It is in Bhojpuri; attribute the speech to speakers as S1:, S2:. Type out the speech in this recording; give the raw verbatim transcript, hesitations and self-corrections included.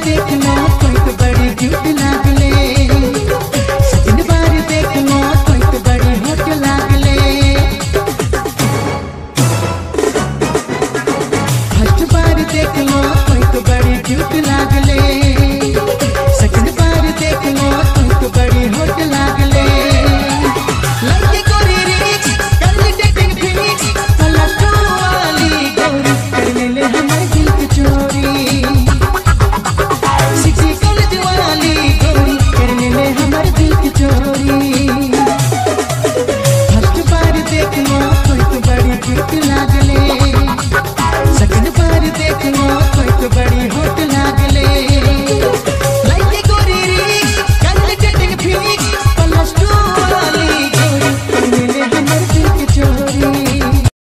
S1: देख लो कोई तो बड़ी क्यूट लागले, सेकंड बार देख लो कोई तो बड़ी हॉट लागले, फर्स्ट बार देख लो कोई तो बड़ी क्यूट लागले।